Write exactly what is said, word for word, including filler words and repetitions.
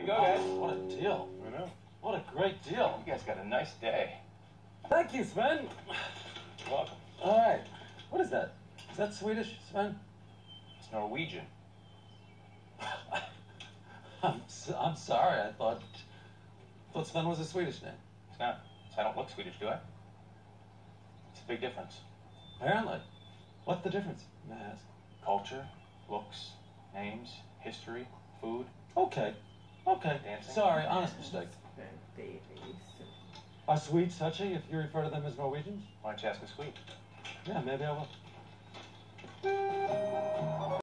you go, guys. Oh, what a deal. I know. What a great deal. You guys got a nice day. Thank you, Sven. You're welcome. All right. What is that? Is that Swedish, Sven? It's Norwegian. I'm, so, I'm sorry. I thought, thought Sven was a Swedish name. It's not. So I don't look Swedish, do I? It's a big difference. Apparently. What's the difference, may I ask? Culture, looks, names, history, food. Okay. Okay. Dancing. Sorry, honest mistake. Babies. Are Swedes touchy if you refer to them as Norwegians? Why don't you ask a Swede? Yeah, maybe I will.